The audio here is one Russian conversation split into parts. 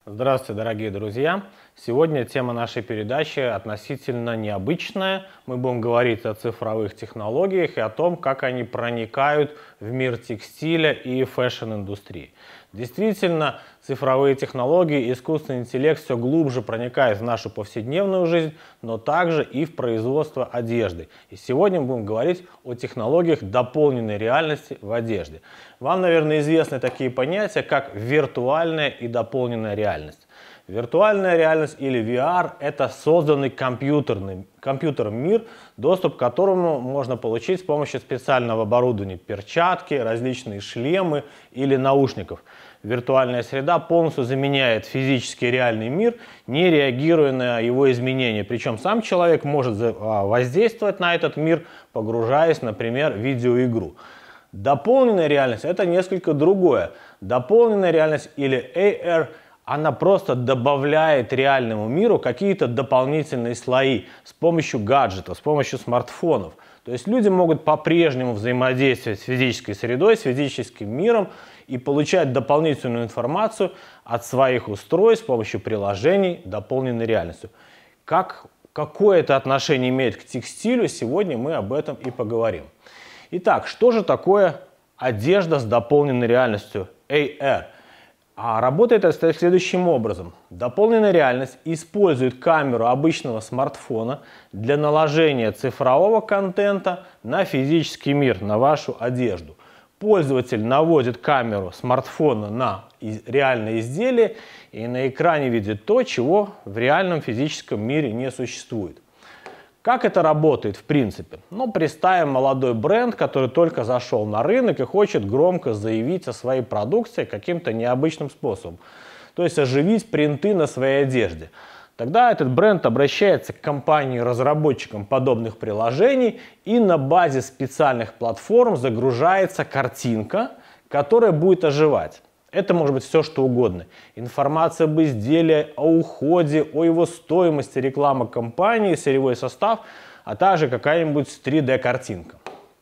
Здравствуйте, дорогие друзья! Сегодня тема нашей передачи относительно необычная. Мы будем говорить о цифровых технологиях и о том, как они проникают в мир текстиля и фэшн-индустрии. Действительно, цифровые технологии и искусственный интеллект все глубже проникают в нашу повседневную жизнь, но также и в производство одежды. И сегодня мы будем говорить о технологиях дополненной реальности в одежде. Вам, наверное, известны такие понятия, как виртуальная и дополненная реальность. Виртуальная реальность или VR – это созданный компьютером мир, доступ к которому можно получить с помощью специального оборудования, перчатки, различные шлемы или наушников. Виртуальная среда полностью заменяет физический реальный мир, не реагируя на его изменения. Причем сам человек может воздействовать на этот мир, погружаясь, например, в видеоигру. Дополненная реальность – это несколько другое. Дополненная реальность или AR – она просто добавляет реальному миру какие-то дополнительные слои с помощью гаджетов, с помощью смартфонов. То есть люди могут по-прежнему взаимодействовать с физической средой, с физическим миром и получать дополнительную информацию от своих устройств с помощью приложений дополненной реальностью. Какое это отношение имеет к текстилю, сегодня мы об этом и поговорим. Итак, что же такое одежда с дополненной реальностью AR? Работает это следующим образом. Дополненная реальность использует камеру обычного смартфона для наложения цифрового контента на физический мир, на вашу одежду. Пользователь наводит камеру смартфона на реальное изделие и на экране видит то, чего в реальном физическом мире не существует. Как это работает в принципе? Представим молодой бренд, который только зашел на рынок и хочет громко заявить о своей продукции каким-то необычным способом. То есть оживить принты на своей одежде. Тогда этот бренд обращается к компании-разработчикам подобных приложений, и на базе специальных платформ загружается картинка, которая будет оживать. Это может быть все, что угодно. Информация об изделии, о уходе, о его стоимости, реклама компании, сырьевой состав, а также какая-нибудь 3D-картинка.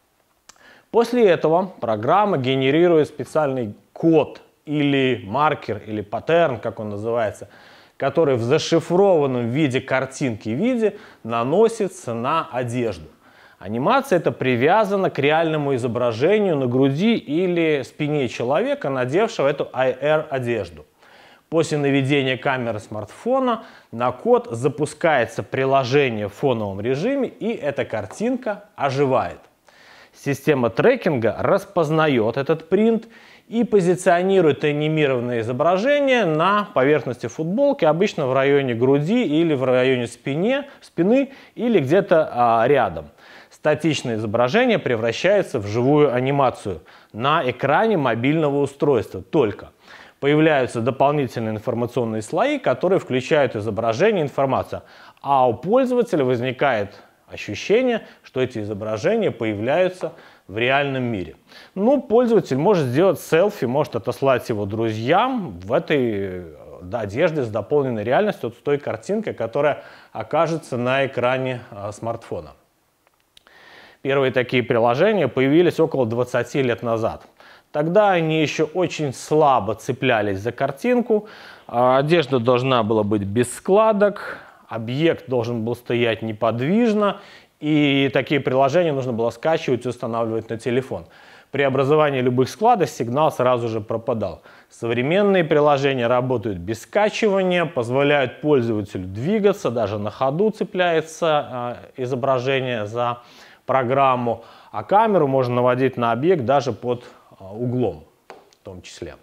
После этого программа генерирует специальный код или маркер, или паттерн, как он называется, который в зашифрованном виде картинки наносится на одежду. Анимация эта привязана к реальному изображению на груди или спине человека, надевшего эту AR-одежду. После наведения камеры смартфона на код запускается приложение в фоновом режиме, и эта картинка оживает. Система трекинга распознает этот принт и позиционирует анимированное изображение на поверхности футболки, обычно в районе груди или в районе спины или где-то рядом. Статичное изображение превращается в живую анимацию на экране мобильного устройства. Только появляются дополнительные информационные слои, которые включают изображение и информацию. А у пользователя возникает ощущение, что эти изображения появляются в реальном мире. Пользователь может сделать селфи, может отослать его друзьям в этой одежде с дополненной реальностью, с той картинкой, которая окажется на экране смартфона. Первые такие приложения появились около 20 лет назад. Тогда они еще очень слабо цеплялись за картинку, одежда должна была быть без складок, объект должен был стоять неподвижно, и такие приложения нужно было скачивать и устанавливать на телефон. При образовании любых складок сигнал сразу же пропадал. Современные приложения работают без скачивания, позволяют пользователю двигаться, даже на ходу цепляется изображение за программу, а камеру можно наводить на объект даже под углом в том числе.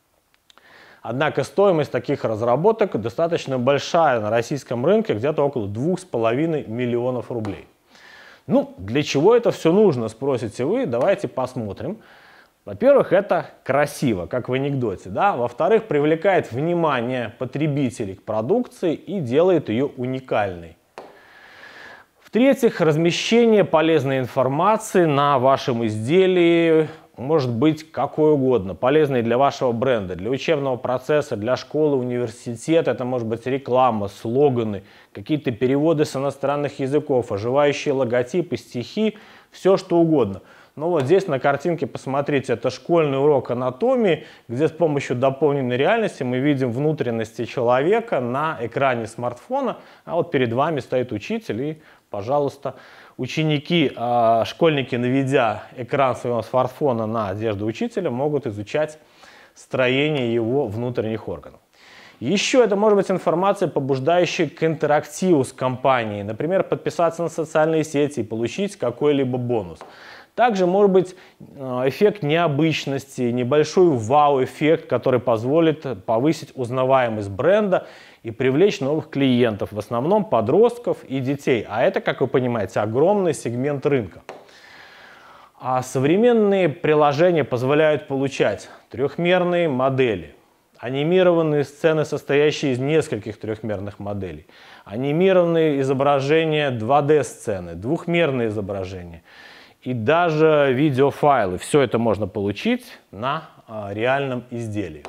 Однако стоимость таких разработок достаточно большая на российском рынке, где-то около 2,5 миллионов рублей. Для чего это все нужно, спросите вы? Давайте посмотрим. Во-первых, это красиво, как в анекдоте, да? Во-вторых, привлекает внимание потребителей к продукции и делает ее уникальной. В-третьих, размещение полезной информации на вашем изделии может быть какой угодно, полезной для вашего бренда, для учебного процесса, для школы, университета. Это может быть реклама, слоганы, какие-то переводы с иностранных языков, оживающие логотипы, стихи, все что угодно. Но вот здесь на картинке, посмотрите, это школьный урок анатомии, где с помощью дополненной реальности мы видим внутренности человека на экране смартфона, а вот перед вами стоит учитель и, пожалуйста, ученики, школьники, наведя экран своего смартфона на одежду учителя, могут изучать строение его внутренних органов. Еще это может быть информация, побуждающая к интерактиву с компанией, например, подписаться на социальные сети и получить какой-либо бонус. Также может быть эффект необычности, небольшой вау-эффект, который позволит повысить узнаваемость бренда и привлечь новых клиентов, в основном подростков и детей. А это, как вы понимаете, огромный сегмент рынка. А современные приложения позволяют получать трехмерные модели, анимированные сцены, состоящие из нескольких трехмерных моделей, анимированные изображения 2D-сцены, двухмерные изображения и даже видеофайлы. Все это можно получить на реальном изделии.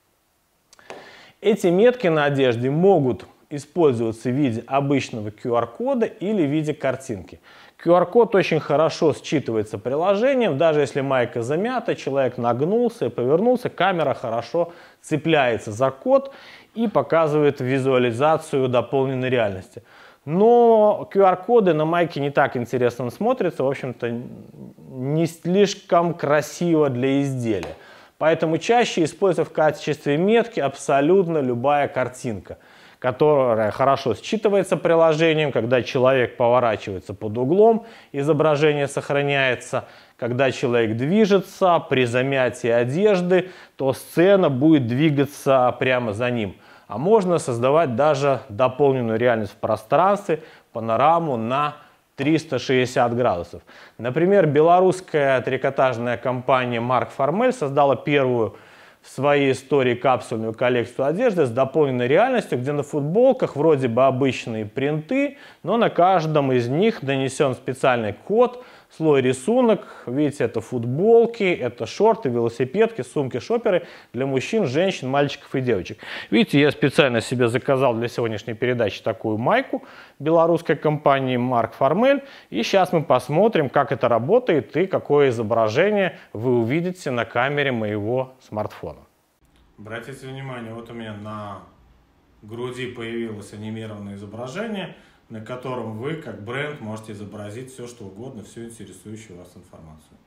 Эти метки на одежде могут использоваться в виде обычного QR-кода или в виде картинки. QR-код очень хорошо считывается приложением, даже если майка замята, человек нагнулся и повернулся, камера хорошо цепляется за код и показывает визуализацию дополненной реальности. Но QR-коды на майке не так интересно смотрятся, в общем-то, не слишком красиво для изделия. Поэтому чаще используется в качестве метки абсолютно любая картинка, которая хорошо считывается приложением, когда человек поворачивается под углом, изображение сохраняется, когда человек движется, при замятии одежды, то сцена будет двигаться прямо за ним. А можно создавать даже дополненную реальность в пространстве, панораму на 360 градусов. Например, белорусская трикотажная компания Mark Formel создала первую в своей истории капсульную коллекцию одежды с дополненной реальностью, где на футболках вроде бы обычные принты, но на каждом из них нанесен специальный код, слой рисунок. Видите, это футболки, это шорты, велосипедки, сумки, шоперы для мужчин, женщин, мальчиков и девочек. Видите, я специально себе заказал для сегодняшней передачи такую майку белорусской компании Mark Formel. И сейчас мы посмотрим, как это работает и какое изображение вы увидите на камере моего смартфона. Обратите внимание, вот у меня на груди появилось анимированное изображение, на котором вы, как бренд, можете изобразить все, что угодно, всю интересующую вас информацию.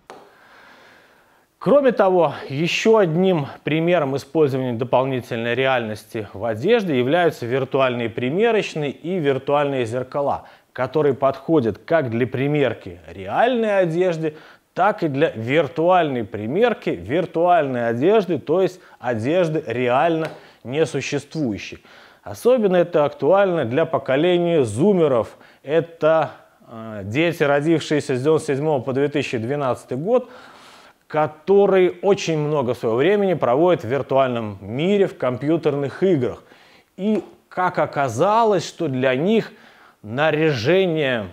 Кроме того, еще одним примером использования дополнительной реальности в одежде являются виртуальные примерочные и виртуальные зеркала, которые подходят как для примерки реальной одежды, так и для виртуальной примерки виртуальной одежды, то есть одежды реально несуществующей. Особенно это актуально для поколения зумеров. Это дети, родившиеся с 1997 по 2012 год, которые очень много своего времени проводят в виртуальном мире, в компьютерных играх. И как оказалось, что для них наряжение,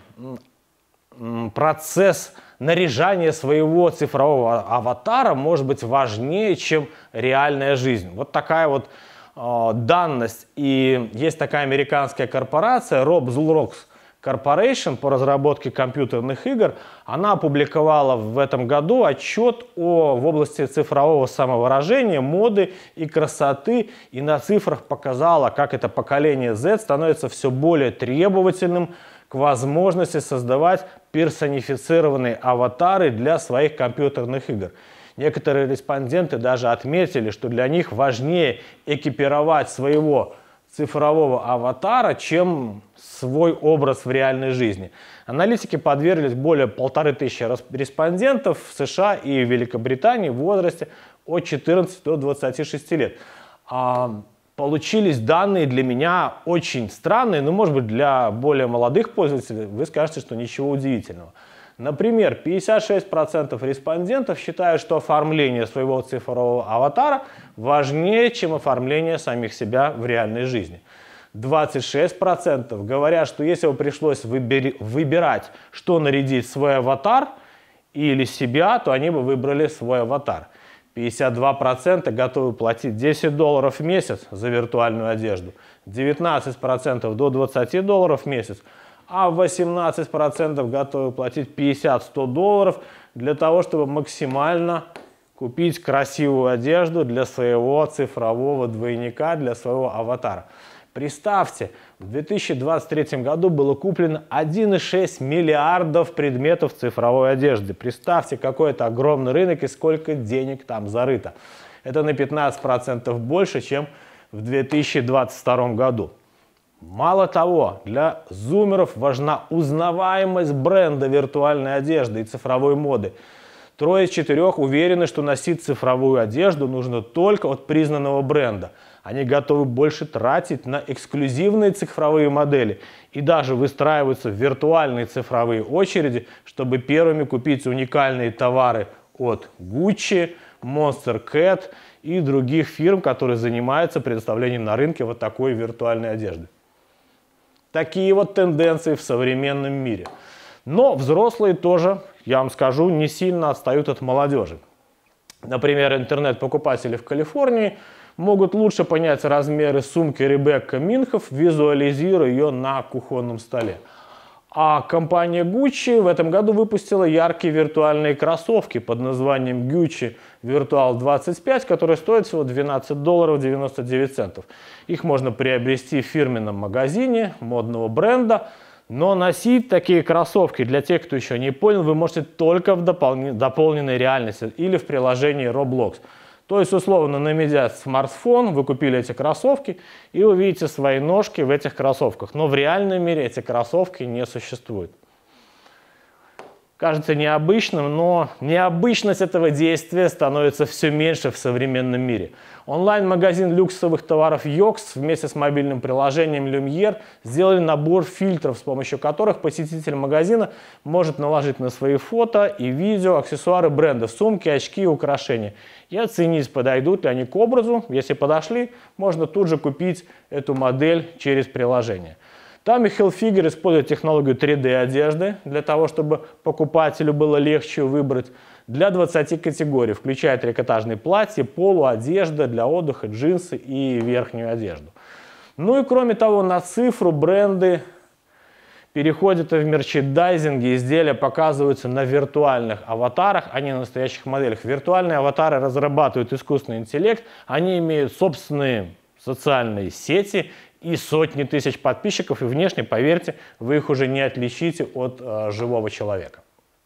процесс наряжания своего цифрового аватара может быть важнее, чем реальная жизнь. Вот такая вот данность. И есть такая американская корпорация Roblox Corporation по разработке компьютерных игр. Она опубликовала в этом году отчет в области цифрового самовыражения, моды и красоты. И на цифрах показала, как это поколение Z становится все более требовательным к возможности создавать персонифицированные аватары для своих компьютерных игр. Некоторые респонденты даже отметили, что для них важнее экипировать своего цифрового аватара, чем свой образ в реальной жизни. Аналитики подверглись более 1500 респондентов в США и Великобритании в возрасте от 14 до 26 лет. Получились данные для меня очень странные, но, может быть, для более молодых пользователей вы скажете, что ничего удивительного. Например, 56% респондентов считают, что оформление своего цифрового аватара важнее, чем оформление самих себя в реальной жизни. 26% говорят, что если бы пришлось выбирать, что нарядить в свой аватар или себя, то они бы выбрали свой аватар. 52% готовы платить $10 в месяц за виртуальную одежду, 19% до $20 в месяц, а 18% готовы платить $50-100 для того, чтобы максимально купить красивую одежду для своего цифрового двойника, для своего аватара. Представьте, в 2023 году было куплено 1,6 миллиардов предметов цифровой одежды. Представьте, какой это огромный рынок и сколько денег там зарыто. Это на 15% больше, чем в 2022 году. Мало того, для зумеров важна узнаваемость бренда виртуальной одежды и цифровой моды. 3 из 4 уверены, что носить цифровую одежду нужно только от признанного бренда. Они готовы больше тратить на эксклюзивные цифровые модели и даже выстраиваются в виртуальные цифровые очереди, чтобы первыми купить уникальные товары от Gucci, Monster Cat и других фирм, которые занимаются предоставлением на рынке вот такой виртуальной одежды. Такие вот тенденции в современном мире. Но взрослые тоже, я вам скажу, не сильно отстают от молодежи. Например, интернет-покупатели в Калифорнии могут лучше понять размеры сумки Ребекка Минхоф, визуализируя ее на кухонном столе. А компания Gucci в этом году выпустила яркие виртуальные кроссовки под названием Gucci Virtual 25, которые стоят всего $12.99. Их можно приобрести в фирменном магазине модного бренда, но носить такие кроссовки, для тех, кто еще не понял, вы можете только в дополненной реальности или в приложении Roblox. То есть, условно, наведя смартфон, вы купили эти кроссовки, и вы видите свои ножки в этих кроссовках. Но в реальном мире эти кроссовки не существуют. Кажется необычным, но необычность этого действия становится все меньше в современном мире. Онлайн-магазин люксовых товаров Yox вместе с мобильным приложением Lumiere сделали набор фильтров, с помощью которых посетитель магазина может наложить на свои фото и видео аксессуары бренда, сумки, очки и украшения. И оценить, подойдут ли они к образу. Если подошли, можно тут же купить эту модель через приложение. Tommy Hilfiger использует технологию 3D-одежды для того, чтобы покупателю было легче выбрать для 20 категорий, включая трикотажные платья, полу, одежда для отдыха, джинсы и верхнюю одежду. Ну и кроме того, на цифру бренды переходят в мерчендайзинге, изделия показываются на виртуальных аватарах, а не на настоящих моделях. Виртуальные аватары разрабатывают искусственный интеллект, они имеют собственные социальные сети и сотни тысяч подписчиков, и внешне, поверьте, вы их уже не отличите от живого человека.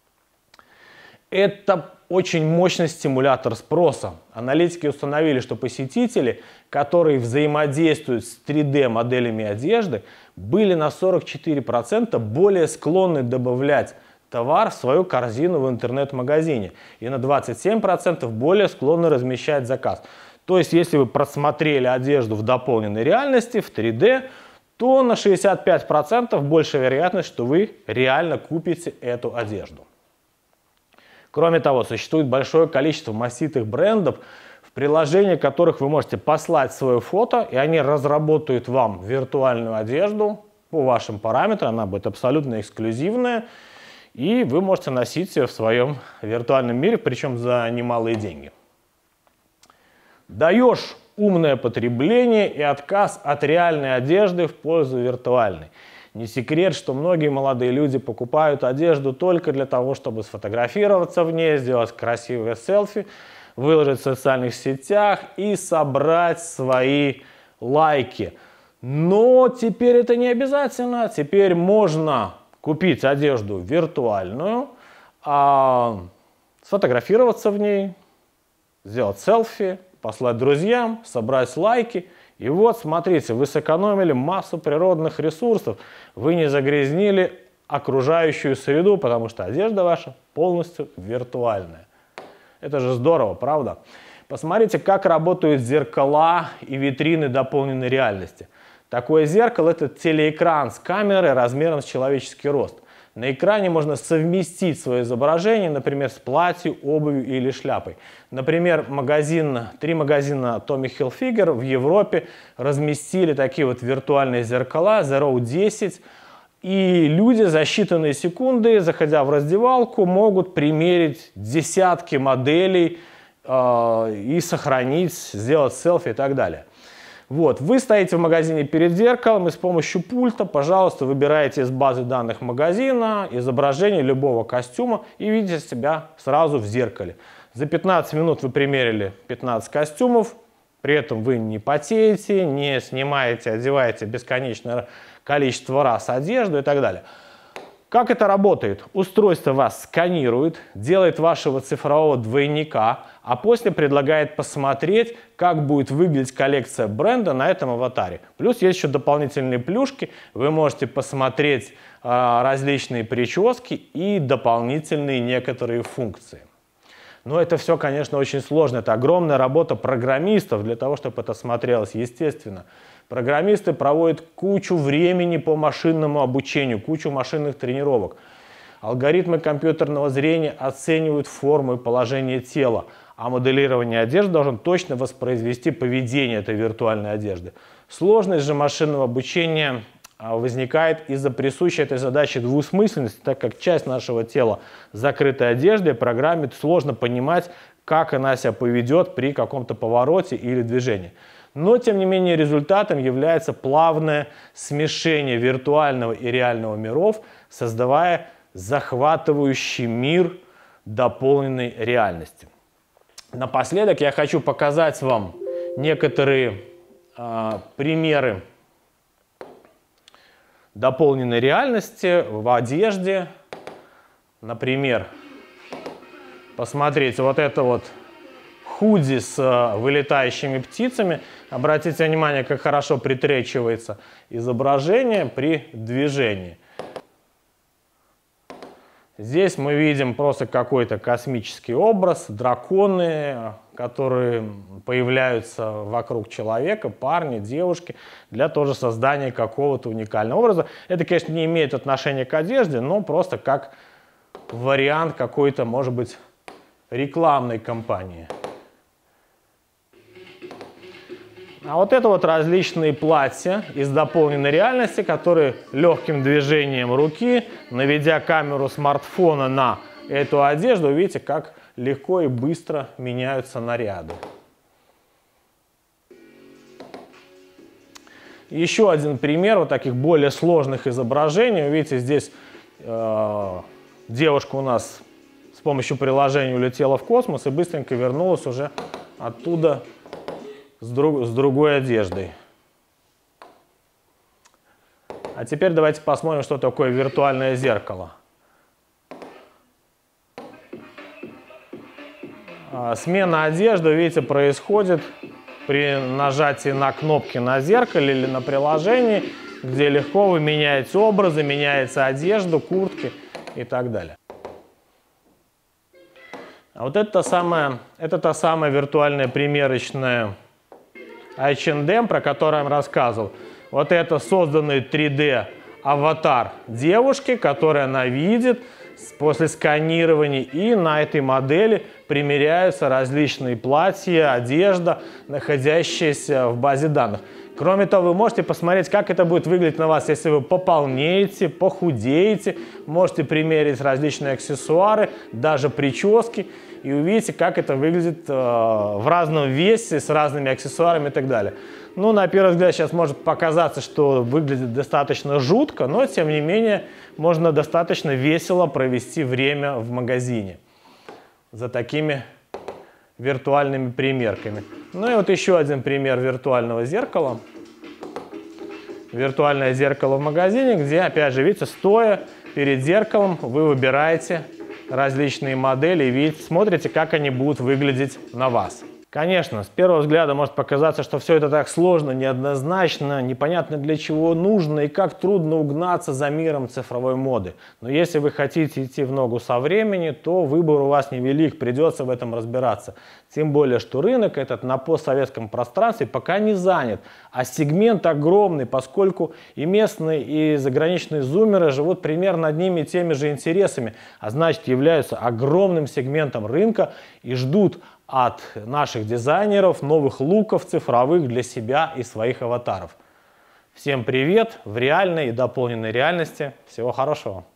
Это очень мощный стимулятор спроса. Аналитики установили, что посетители, которые взаимодействуют с 3D-моделями одежды, были на 44% более склонны добавлять товар в свою корзину в интернет-магазине и на 27% более склонны размещать заказ. То есть, если вы просмотрели одежду в дополненной реальности, в 3D, то на 65% больше вероятность, что вы реально купите эту одежду. Кроме того, существует большое количество маститых брендов, в приложении которых вы можете послать свое фото, и они разработают вам виртуальную одежду по вашим параметрам. Она будет абсолютно эксклюзивная, и вы можете носить ее в своем виртуальном мире, причем за немалые деньги. Даешь умное потребление и отказ от реальной одежды в пользу виртуальной. Не секрет, что многие молодые люди покупают одежду только для того, чтобы сфотографироваться в ней, сделать красивые селфи, выложить в социальных сетях и собрать свои лайки. Но теперь это не обязательно. Теперь можно купить одежду виртуальную, сфотографироваться в ней, сделать селфи, послать друзьям, собрать лайки. И вот, смотрите, вы сэкономили массу природных ресурсов, вы не загрязнили окружающую среду, потому что одежда ваша полностью виртуальная. Это же здорово, правда? Посмотрите, как работают зеркала и витрины дополненной реальности. Такое зеркало – это телеэкран с камерой размером с человеческий рост. На экране можно совместить свое изображение, например, с платьем, обувью или шляпой. Например, три магазина Tommy Hilfiger в Европе разместили такие вот виртуальные зеркала The Row 10. И люди за считанные секунды, заходя в раздевалку, могут примерить десятки моделей и сохранить, сделать селфи и так далее. Вот, вы стоите в магазине перед зеркалом и с помощью пульта, пожалуйста, выбираете из базы данных магазина изображение любого костюма и видите себя сразу в зеркале. За 15 минут вы примерили 15 костюмов, при этом вы не потеете, не снимаете, одеваете бесконечное количество раз одежду и так далее. Как это работает? Устройство вас сканирует, делает вашего цифрового двойника, а после предлагает посмотреть, как будет выглядеть коллекция бренда на этом аватаре. Плюс есть еще дополнительные плюшки. Вы можете посмотреть различные прически и дополнительные некоторые функции. Но это все, конечно, очень сложно. Это огромная работа программистов для того, чтобы это смотрелось естественно. Программисты проводят кучу времени по машинному обучению, кучу машинных тренировок. Алгоритмы компьютерного зрения оценивают форму и положение тела, а моделирование одежды должен точно воспроизвести поведение этой виртуальной одежды. Сложность же машинного обучения возникает из-за присущей этой задачи двусмысленности, так как часть нашего тела закрытой одеждой, программе сложно понимать, как она себя поведет при каком-то повороте или движении. Но, тем не менее, результатом является плавное смешение виртуального и реального миров, создавая захватывающий мир дополненной реальности. Напоследок я хочу показать вам некоторые примеры дополненной реальности в одежде. Например, посмотрите, вот это вот худи с вылетающими птицами. Обратите внимание, как хорошо притречивается изображение при движении. Здесь мы видим просто какой-то космический образ, драконы, которые появляются вокруг человека, парни, девушки, для тоже создания какого-то уникального образа. Это, конечно, не имеет отношения к одежде, но просто как вариант какой-то, может быть, рекламной кампании. А вот это вот различные платья из дополненной реальности, которые легким движением руки, наведя камеру смартфона на эту одежду, видите, как легко и быстро меняются наряды. Еще один пример вот таких более сложных изображений. Вы видите, здесь девушка у нас с помощью приложения улетела в космос и быстренько вернулась уже оттуда с другой одеждой. А теперь давайте посмотрим, что такое виртуальное зеркало. Смена одежды, видите, происходит при нажатии на кнопки на зеркале или на приложении, где легко вы меняете образы, меняете одежду, куртки и так далее. А вот это та самая виртуальная примерочная H&M, про который я вам рассказывал. Вот это созданный 3D аватар девушки, который она видит после сканирования, и на этой модели примеряются различные платья, одежда, находящиеся в базе данных. Кроме того, вы можете посмотреть, как это будет выглядеть на вас, если вы пополнеете, похудеете. Можете примерить различные аксессуары, даже прически, и увидите, как это выглядит в разном весе, с разными аксессуарами и так далее. Ну, на первый взгляд сейчас может показаться, что выглядит достаточно жутко, но, тем не менее, можно достаточно весело провести время в магазине за такими виртуальными примерками. Ну и вот еще один пример виртуального зеркала. Виртуальное зеркало в магазине, где, опять же, видите, стоя перед зеркалом, вы выбираете различные модели и видите, смотрите, как они будут выглядеть на вас. Конечно, с первого взгляда может показаться, что все это так сложно, неоднозначно, непонятно для чего нужно и как трудно угнаться за миром цифровой моды. Но если вы хотите идти в ногу со временем, то выбор у вас невелик, придется в этом разбираться. Тем более, что рынок этот на постсоветском пространстве пока не занят, а сегмент огромный, поскольку и местные, и заграничные зумеры живут примерно одними и теми же интересами, а значит являются огромным сегментом рынка и ждут от наших дизайнеров новых луков цифровых для себя и своих аватаров. Всем привет в реальной и дополненной реальности. Всего хорошего!